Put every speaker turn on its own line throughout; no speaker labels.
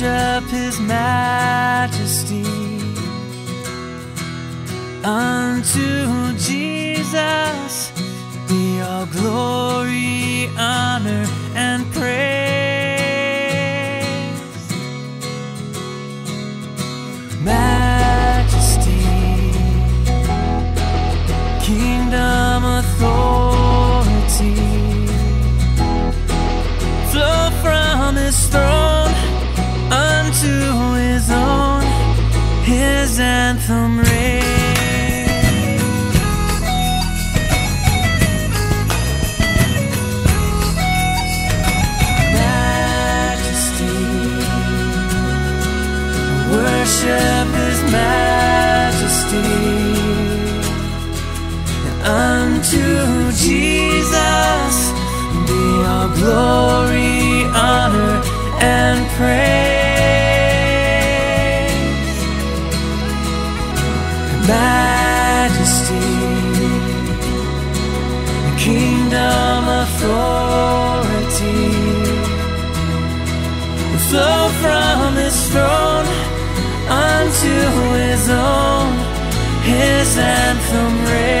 worship His majesty. Unto Jesus be all glory, honor, and praise. Majesty, kingdom, authority flow from His throne unto His own. His anthem reigns. Worship His majesty. Unto Jesus be all glory, honor, and praise. Majesty, kingdom, authority flow from His throne unto His own. His anthem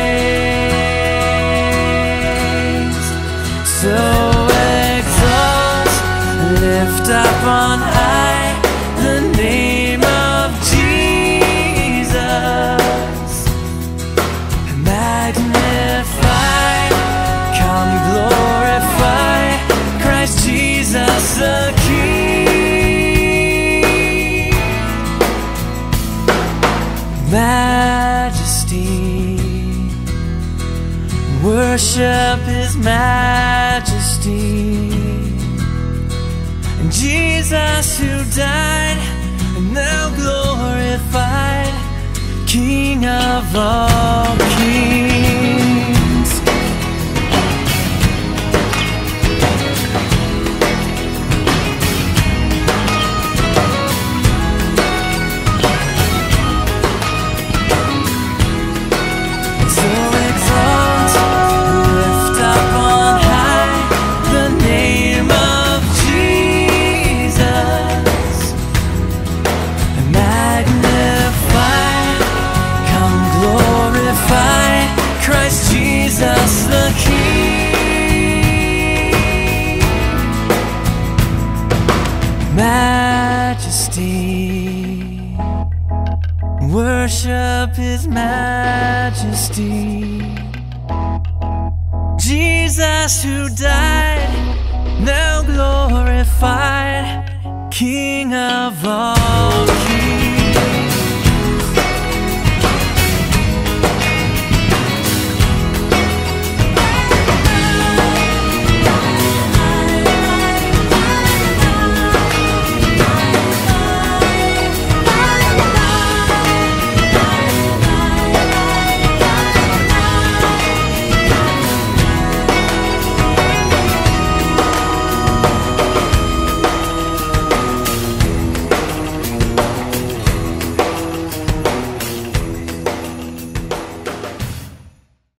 reigns. So exalt, lift up on high the name of Jesus. Magnify, come glorify Christ Jesus the King. Majesty, worship His majesty. And Jesus who died and now glorified, King of all kings. Christ Jesus the King. Majesty, worship His majesty. Jesus who died, now glorified, King of all kings.